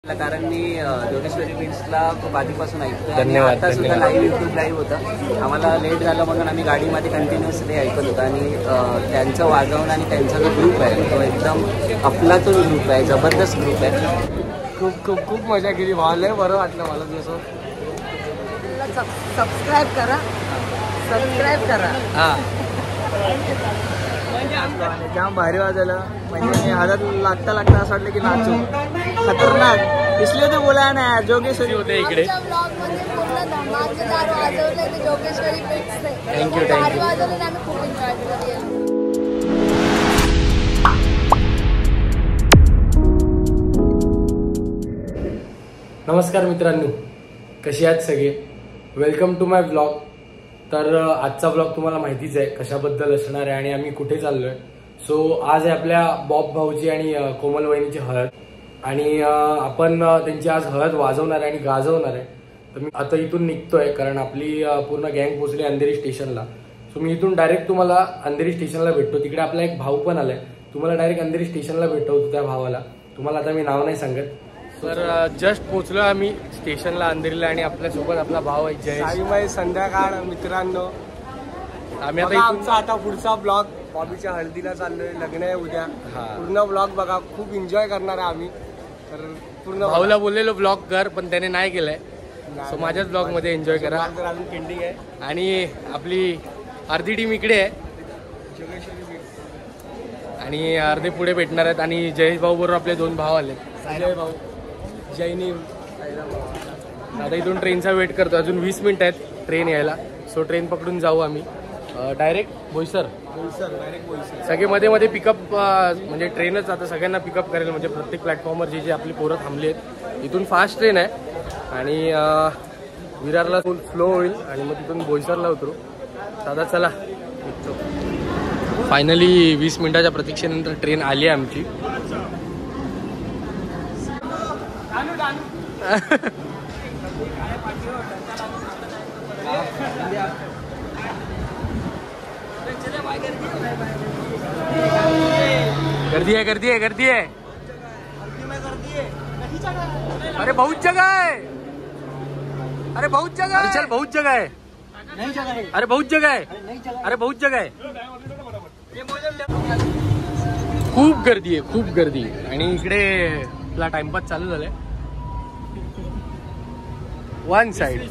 कारण मी जोगेश्वरी बीट्सला खूप आधीपासून ऐकतो. धन्यवाद. आता सुद्धा लाईव्ह यूट्यूब लाईव्ह होतं. आम्हाला लेट झालं म्हणून आम्ही गाडीमध्ये कंटिन्युअसली ऐकत होतो आणि त्यांचं वाजवणं आणि त्यांचा जो ग्रुप आहे तो एकदम अफलातून ग्रुप आहे, जबरदस्त ग्रुप आहे. खूप खूप खूप मजा केली. भावलंय बरं वाटलं मला दिवस. सबस्क्राईब करा, सबस्क्राईब करा. हां जाम भारी वाजवलं. म्हणजे हातात लागता असं वाटलं की नाचू. खतरनाक. इसलिए तो बोला ना जोगेश्वरी होते इकडे. थँक्यू नमस्कार मित्रांनो, कशी आहात सगळे. Welcome to my blog. तर आजचा ब्लॉग तुम्हाला माहितीच आहे कशाबद्दल असणार आहे आणि आम्ही कुठे चाललोय. सो आज आहे आपल्या बॉब भाऊची आणि कोमल वहिनीची हळद आणि आपण त्यांची आज हळद वाजवणार आहे आणि गाजवणार आहे. तर मी आता इथून निघतोय कारण आपली पूर्ण गँग पोहोचली अंधेरी स्टेशनला. सो मी इथून डायरेक्ट तुम्हाला अंधेरी स्टेशनला भेटतो. तिकडे आपला एक भाऊ पण आलाय, तुम्हाला डायरेक्ट अंधेरी स्टेशनला भेटवतो त्या भावाला. तुम्हाला आता मी नाव नाही सांगत. तर जस्ट पोहोचलो आम्ही स्टेशनला अंधेरीला आणि आपल्यासोबत आपला भाव आहे जय. संध्याकाळ मित्रांनो, आम्ही आता पुढचा ब्लॉग बॉबीच्या हळदीला चाललोय. लग्न आहे उद्या. पूर्ण ब्लॉग बघा, खूप एन्जॉय करणार आहे आम्ही. तर पूर्ण भाऊला बोललेलो ब्लॉग कर पण त्याने नाही केलंय. सो माझ्याच ब्लॉग मध्ये एन्जॉय करा. अजून पेंडिंग आहे. आणि आपली अर्धी टीम इकडे आहे जोगेश्वरी बीट्स आणि अर्धे पुढे भेटणार आहेत. आणि जयेश भाऊ बरोबर आपले दोन भाव आले. जय भाऊ, जैनी. आता इथून ट्रेनचा वेट करतो. अजून 20 मिनिट आहेत ट्रेन यायला. सो ट्रेन पकडून जाऊ आम्ही डायरेक्ट बोईसर. सगळे मध्ये मध्ये पिकअप, म्हणजे ट्रेनच आता सगळ्यांना पिकअप करेल. म्हणजे प्रत्येक प्लॅटफॉर्मवर जे जे आपली पोरं थांबली आहेत. इथून फास्ट ट्रेन आहे आणि विरारला स्लो होईल आणि मग तिथून बोईसरला उतरू. दादा चला. फायनली 20 मिनिटाच्या प्रतीक्षेनंतर ट्रेन आली आहे आमची. गर्दी है, गर्दी है, गर्दी है. अरे बहुत जगह है. अरे बहुत जगह है. चल बहुत जगह है. अरे बहुत जगह है. अरे बहुत जगह है. खूप गर्दी आहे, खूप गर्दी. आणि इकडे आपला टाइमपास चालू झालाय वन साइड.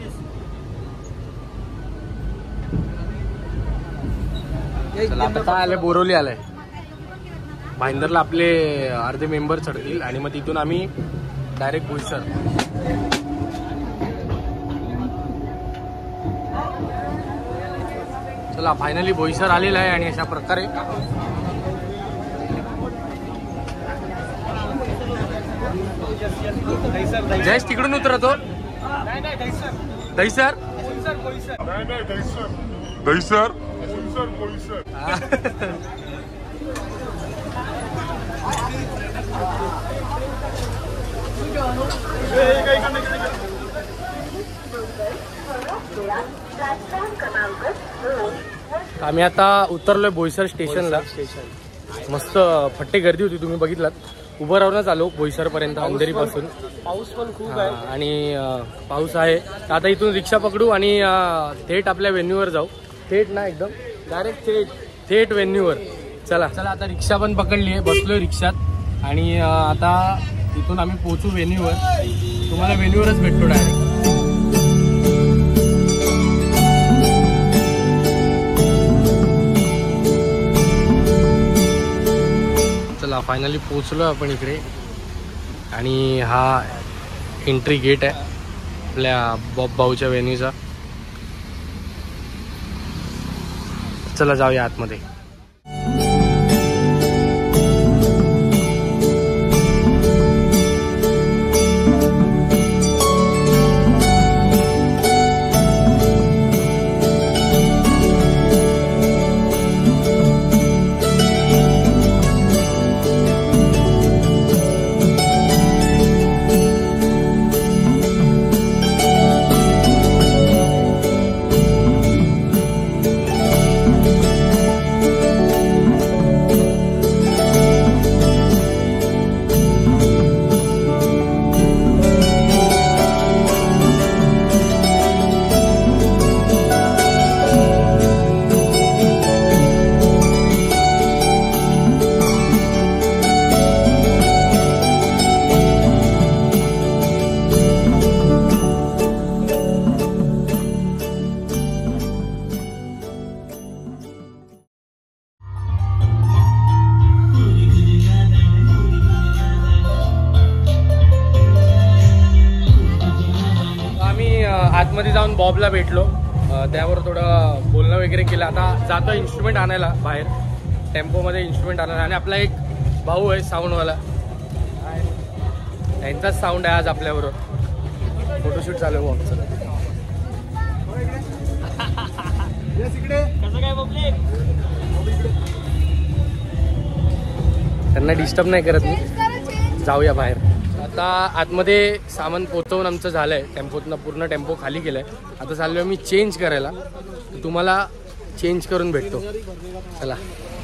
आता काय आलंय, बोरवली आलंय. भाईंदरला आपले अर्धे मेंबर चढतील आणि मग तिथून आम्ही डायरेक्ट बोईसर. चला फायनली बोईसर आलेला आहे आणि अशा प्रकारे जयेश तिकडून उतरतो. दहीसर दहीसर आम्ही आता उतरलोय बोईसर स्टेशनला. मस्त फट्टे गर्दी होती, तुम्ही बघितलात. उभं राहूनच आलो बोईसर पर्यंत अंधेरी पासून. पाऊस पण खूप आहे आणि पाऊस आहे. आता इथून रिक्षा पकडू आणि थेट आपल्या व्हेन्यूवर जाऊ. थेट ना एकदम डायरेक्ट थेट व्हेन्यूवर. चला चला आता रिक्षा पण पकडली आहे, बसलोय रिक्षात आणि आता इथून आम्ही पोहोचू व्हेन्यूवर. तुम्हाला व्हेन्यूवरच भेटतो डायरेक्ट. चला फायनली पोहोचलो आपण इकडे आणि हा एंट्री गेट आहे आपल्या बॉब भाऊच्या व्हेन्यूचा. चला जाऊया आतमध्ये. आतमध्ये जाऊन बॉबला भेटलो, त्यावर थोडं बोलणं वगैरे केलं. आता जातो इन्स्ट्रुमेंट आणायला बाहेर, टेम्पोमध्ये इन्स्ट्रुमेंट आणायला. आणि आपला एक भाऊ आहे साऊंडवाला, त्यांचाच साऊंड आहे आज आपल्याबरोबर. फोटोशूट चालू आहे आमचं. त्यांना डिस्टर्ब नाही करत मी. जाऊया बाहेर. आता आतमध्ये सामान पोचवून आमचं झालंय, टेम्पोतनं पूर्ण टेम्पो खाली केलाय. आता चाललोय मी चेंज करायला, तुम्हाला चेंज करून भेटतो. चला.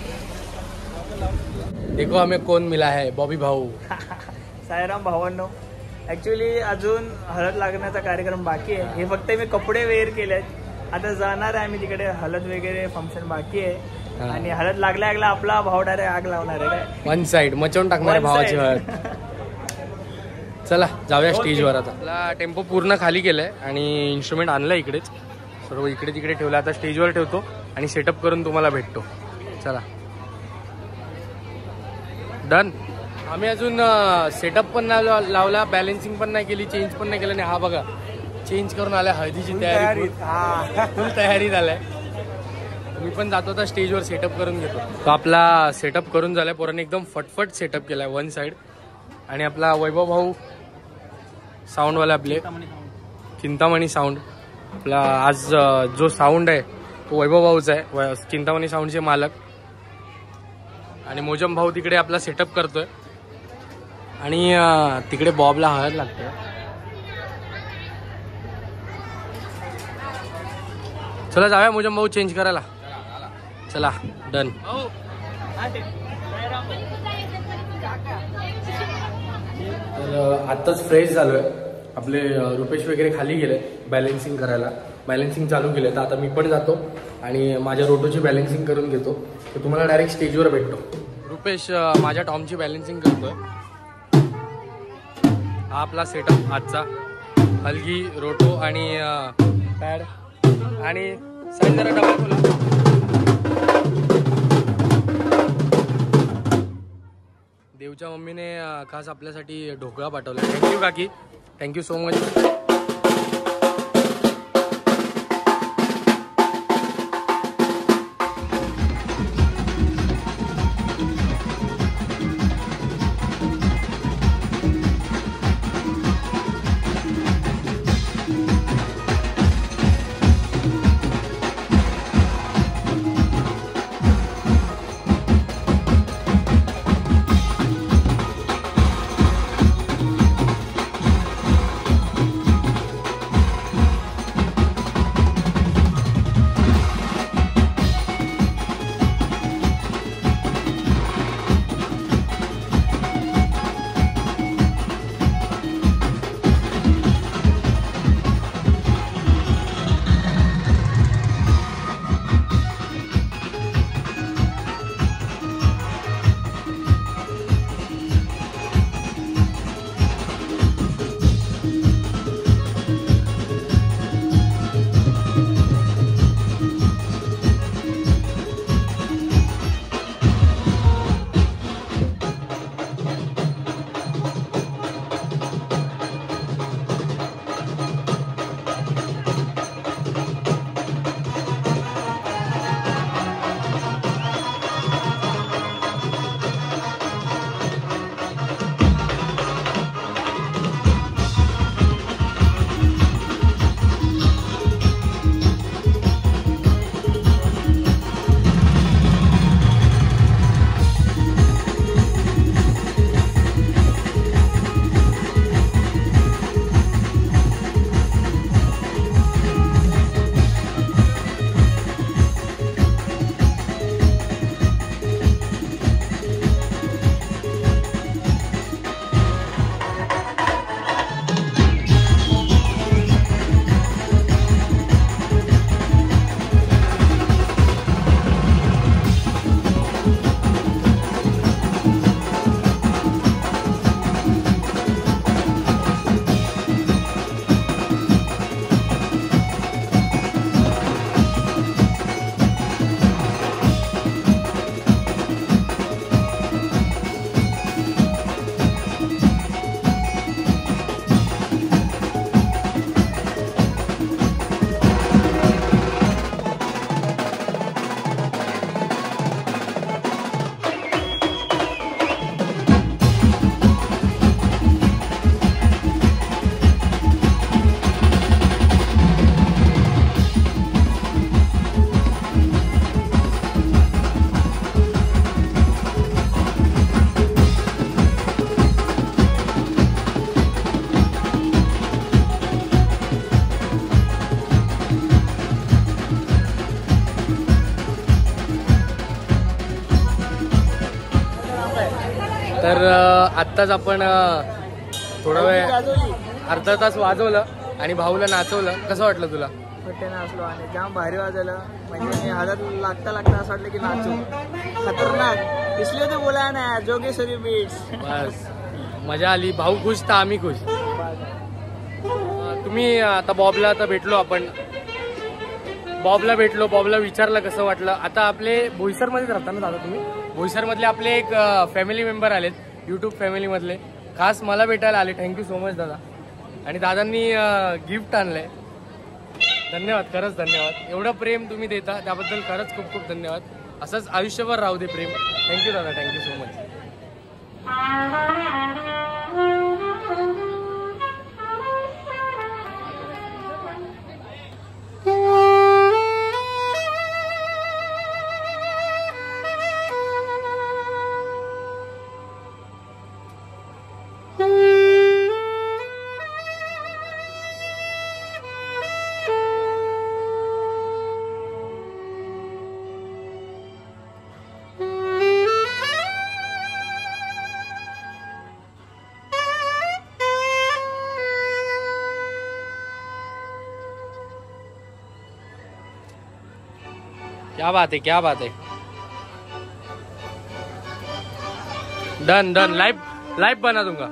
देखो हमें कोण मिला है, बॉबी भाऊ. साईराम भावांनो. ॲक्च्युली अजून हळद लागण्याचा कार्यक्रम बाकी आहे. हे फक्त मी कपडे वेअर केले आहेत. आता जाणार आहे आम्ही तिकडे, हळद वगैरे फंक्शन बाकी आहे. आणि हळद लागल्या आपला भाव डायरेक्ट आग लावणार आहे. वन साइड मचवून टाकणार आहे भावाची हळद. चला जाऊया स्टेजवर. आता आपला टेम्पो पूर्ण खाली केलाय आणि इन्स्ट्रुमेंट आणलं इकडेच, सर्व इकडे तिकडे ठेवलं. आता स्टेजवर ठेवतो आणि सेटअप करून तुम्हाला भेटतो. चला. डन. आम्ही अजून सेटअप पण नाही लावला, बॅलेन्सिंग पण नाही केली, चेंज पण नाही केलं. आणि हा बघा चेंज करून आलाय, हळदीची तयारी फुल तयारी झालाय. मी पण जातो तर स्टेजवर सेटअप करून घेतो. तो आपला सेटअप करून झालाय, पोरांनी एकदम फटफट सेटअप केलाय वन साइड. आणि आपला वैभव भाऊ साऊंडवाला, आपले चिंतामणी साऊंड. आपला आज जो साऊंड आहे तो वैभव भाऊचा आहे, चिंतामणी साऊंडचे मालक. आणि मोजम भाऊ तिकडे आपला सेटअप करतोय. आणि तिकडे बॉबला हळद लागते. चला जाऊया मोजम भाऊ चेंज करायला. चला. डन. तर आत्ताच फ्रेश झालो आहे. आपले रुपेश वगैरे खाली गेले बॅलेन्सिंग करायला, बॅलेन्सिंग चालू केलं. तर आता मी पण जातो आणि माझ्या रोटोची बॅलेन्सिंग करून घेतो. तर तुम्हाला डायरेक्ट स्टेजवर भेटतो. रुपेश माझ्या टॉमची बॅलेन्सिंग करतोय. हा आपला सेटअप आजचा, हलगी, रोटो आणि पॅड. आणि साईड जरा डबल खोला. देवच्या मम्मीने खास आपल्यासाठी ढोकळा पाठवला. थँक्यू काकी, थँक्यू सो मच. तर आत्ताच आपण थोडा वेळ अर्धा तास वाजवलं आणि भाऊला नाचवलं. कसं वाटलं तुला? मोठे नाचलो आणि जाम भारी वाजवलं. म्हणजे मी हातात लागता लागता असं वाटलं की नाचू. खतरनाक. इसलिए तो बोला ना जोगेश्वरी बीट्स. बस मजा आली. भाऊ खुश तर आम्ही खुश. तुम्ही आता बॉबला आता भेटलो आपण. बॉबला विचारलं कसं वाटलं. आता आपले बोईसरमध्येच राहता ना दादा तुम्ही? बोईसरमधले आपले एक फॅमिली मेंबर आलेत यूट्यूब फॅमिलीमधले. खास मला भेटायला आले. थँक्यू सो मच दादा. आणि दादांनी गिफ्ट आणलंय. धन्यवाद, खरंच धन्यवाद. एवढं प्रेम तुम्ही देता त्याबद्दल खरंच खूप खूप धन्यवाद. असंच आयुष्यभर राहू दे प्रेम. थँक्यू दादा, थँक्यू सो मच. क्या बात है, क्या बात है. Done done. लाइव बना दूंगा.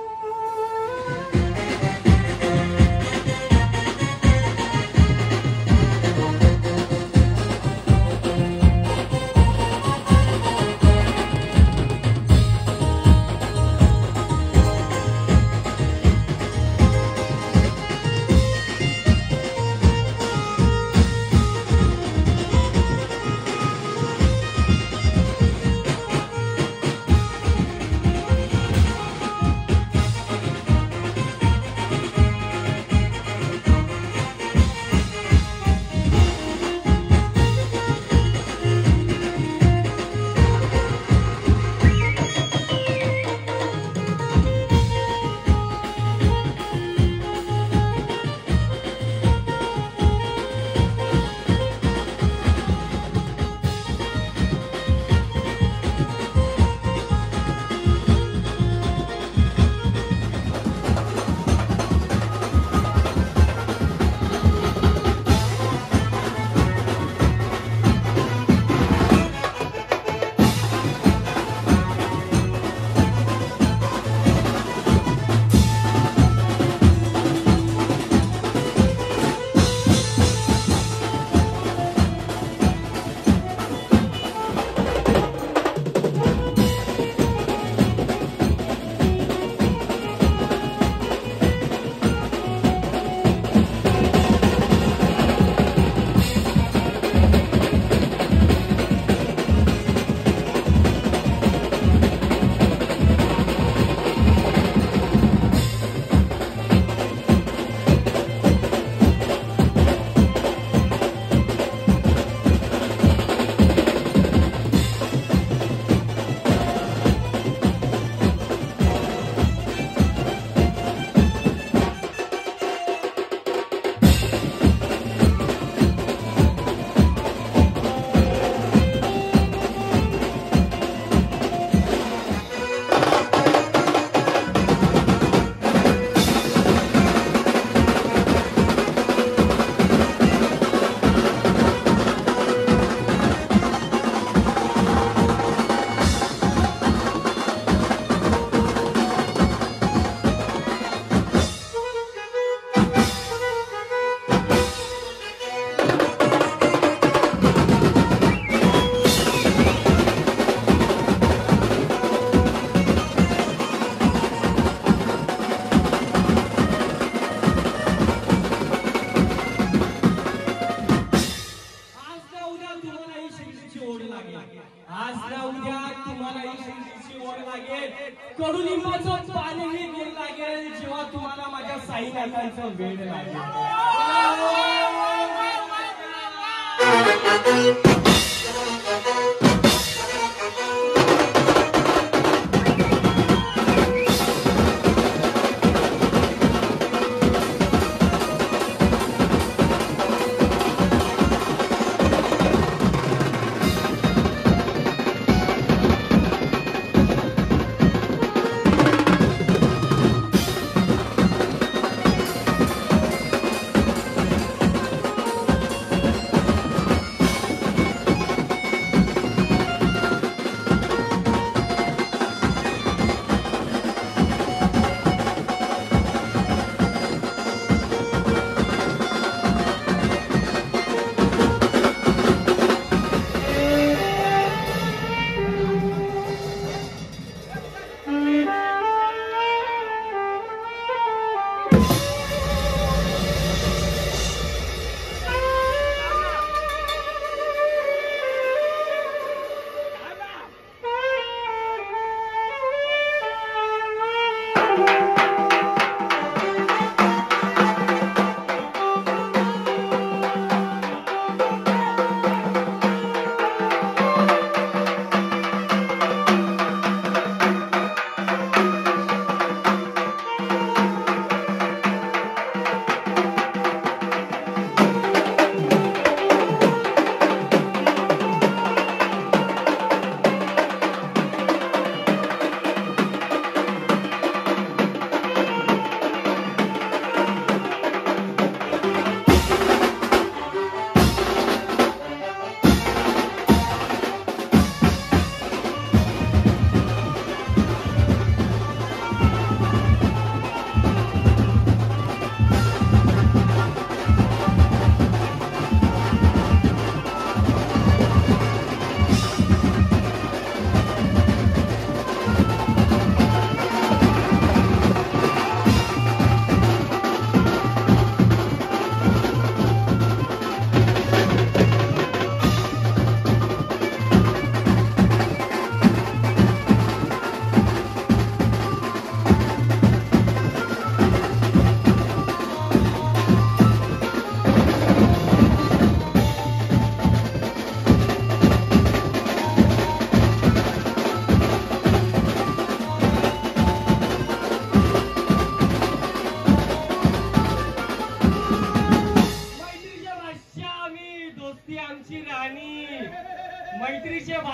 कडुलिंबाचं पाणीही गोड लागेल जेव्हा तुम्हाला माझ्या साईनाथांचा वेळ लागेल.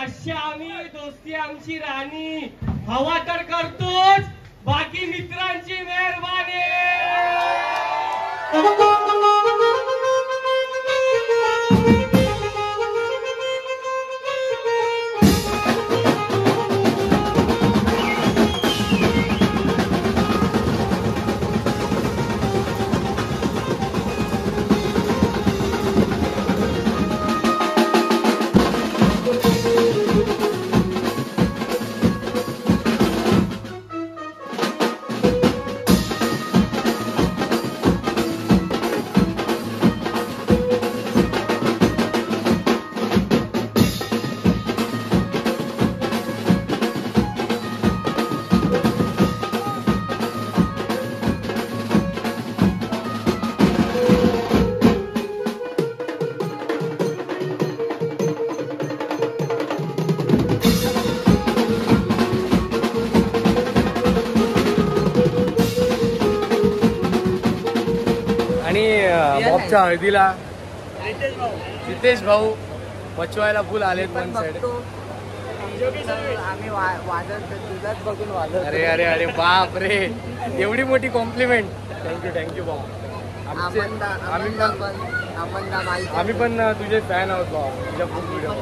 बादशाह आम्ही, दोस्ती आमची राणी, हवा तर करतोच, बाकी मित्रांची मेहरबानी. बॉबच्या हळदीला रितेश भाऊ बचवायला फुल आलेत वन साइड. आम्ही वाजत तुझाच बघून वाजत. अरे अरे अरे बाप रे, एवढी मोठी कॉम्प्लिमेंट. थँक्यू भाऊ. आम्ही पण तुझे फॅन आहोत भाऊ, तुझ्या खूप व्हिडिओ.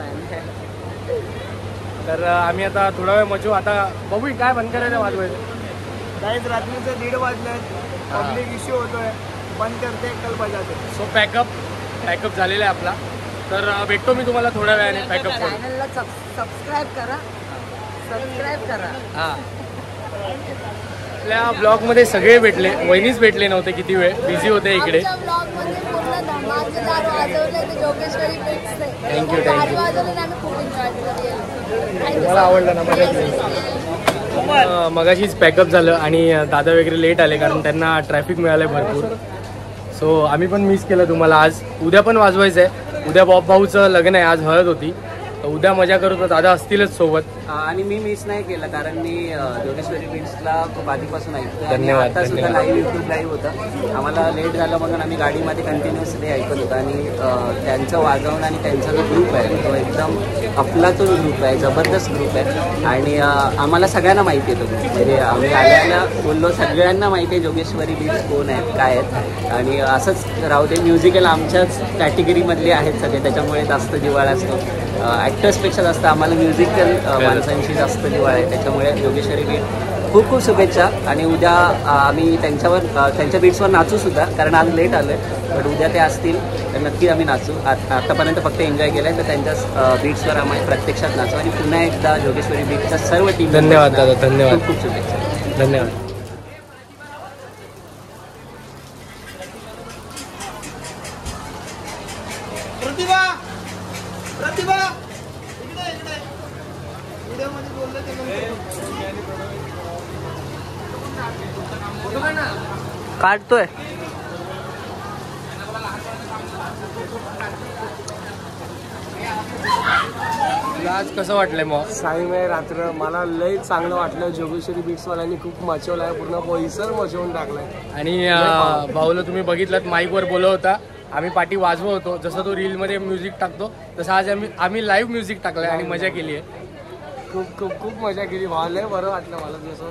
तर आम्ही आता थोडा वेळ मचू. आता बघू काय बंद करायचं वाजवायचं. काहीच रात्रीचं 1:30 वाजले, पब्लिक इश्यू होतोय, बंद करते कल बजाते. सो पॅकअप झालेला आहे आपला. तर भेटतो मी तुम्हाला थोड्या वेळाने पॅकअप करून. चॅनलला सबस्क्राईब करा. हां, आपल्या ब्लॉगमध्ये सगळे भेटले. वहिनीच भेटले नव्हते, किती वेळ बिझी होते इकडे. थँक्यू. मला आवडलं ना. मगाशीच पॅकअप झालं आणि दादा वगैरे लेट आले कारण त्यांना ट्रॅफिक मिळालं भरपूर. सो आम्ही पण मिस केलं तुम्हाला. आज उद्या पण वाजवायचं आहे. उद्या बॉब भाऊचं लग्न आहे, आज हळद होती. तर उद्या मजा करू, तर दादा असतीलच सोबत. आणि मी मिस नाही केलं कारण मी जोगेश्वरी बीट्सला खूप आधीपासून ऐकतो. धन्यवाद. आता सुद्धा युट्यूब लाईव्ह होतं. आम्हाला लेट झालं म्हणून आम्ही गाडीमध्ये कंटिन्युअसली ऐकत होतो. आणि त्यांचं वाजवणं आणि त्यांचा जो ग्रुप आहे तो एकदम अफलातून ग्रुप आहे, जबरदस्त ग्रुप आहे. आणि आम्हाला सगळ्यांना माहिती आहे तो. म्हणजे आम्ही आल्याला बोललो, सगळ्यांना माहिती आहे जोगेश्वरी बीट्स कोण आहेत, काय आहेत. आणि असंच राहू दे, म्युझिकल आमच्याच कॅटेगरीमधले आहेत सगळे, त्याच्यामुळे जास्त जिव्हाळा असतो. ॲक्टर्सपेक्षा जास्त आम्हाला म्युझिकल माणसांशी जास्त जिव्हाळा आहे. त्याच्यामुळे जोगेश्वरी बीट खूप खूप शुभेच्छा. आणि उद्या आम्ही त्यांच्या बीट्सवर नाचू सुद्धा, कारण आज लेट आलो आहे. पण उद्या ते असतील तर नक्की आम्ही नाचू. आतापर्यंत फक्त एन्जॉय केलं आहे, तर त्यांच्या बीट्सवर आम्ही प्रत्यक्षात नाचू. आणि पुन्हा एकदा जोगेश्वरी बीटच्या सर्व टीम धन्यवाद दादा. धन्यवाद. खूप खूप शुभेच्छा. धन्यवाद. काढतोय. आज कसं वाटलंय मग? साईमय रात्र मला लय चांगलं वाटलं. जोगेश्वरी बीट्सवाल्यांनी खूप मचवलं आहे, पूर्ण परिसर मचवून टाकलाय. आणि भाऊला तुम्ही बघितलं माईकवर बोलत होता, आम्ही पाठी वाजवत होतो. जसं तो रीलमध्ये म्युझिक टाकतो तसं आज आम्ही लाईव्ह म्युझिक टाकलंय आणि मजा केली आहे. खूप खूप खूप मजा केली. लय बरं वाटलं मला. जसं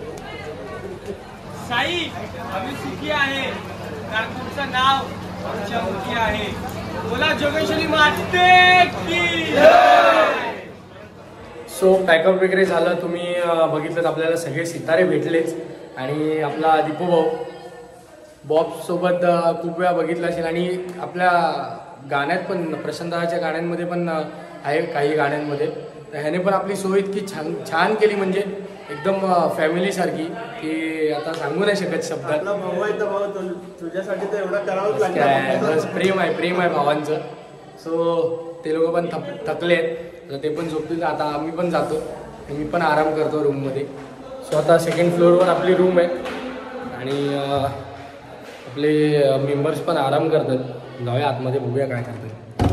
साई, आम्ही सुखी आहे कारण तुमचं नाव आमच्या मुखी आहे. बोला जोगेश्वरी माते की जय. सो पॅकअप वगैरे झालं. तुम्ही बघितलं आपल्याला सगळे सितारे भेटलेच. आणि आपला दीपू भाऊ बॉब सोबत खूप वेळा बघितलं असेल. आणि आपल्या गाण्यात पण, प्रशांतच्या गाण्यांमध्ये पण आहे काही गाण्यांमध्ये. तर ह्याने पण आपली सोय इतकी छान केली, म्हणजे एकदम फॅमिली सारखी, की आता सांगू नाही शकत शब्दात. तुझ्यासाठी तर एवढं करावंच बस प्रेम आहे भावांचं. सो ते लोक पण थकले आहेत, तर ते पण झोपतील. आता आम्ही पण जातो, मी पण आराम करतो रूममध्ये. सो आता सेकंड फ्लोअरवर आपली रूम आहे आणि आपले मेंबर्स पण आराम करतात. जाऊया आतमध्ये, बघूया काय करतात.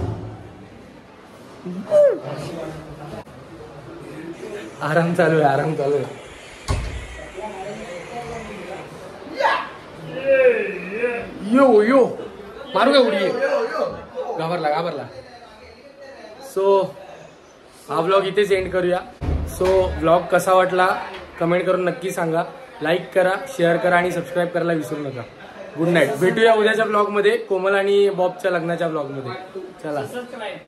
आराम चालू आहे. यो मारू का उडी? घाबरला. सो हा व्लॉग इथेच एंड करूया. सो व्लॉग कसा वाटला कमेंट करून नक्की सांगा. लाईक करा, शेअर करा आणि सबस्क्राईब करायला विसरू नका. Good night. भेटूया उद्याच्या ब्लॉगमध्ये, कोमल आणि बॉबच्या लग्नाच्या ब्लॉगमध्ये. चला.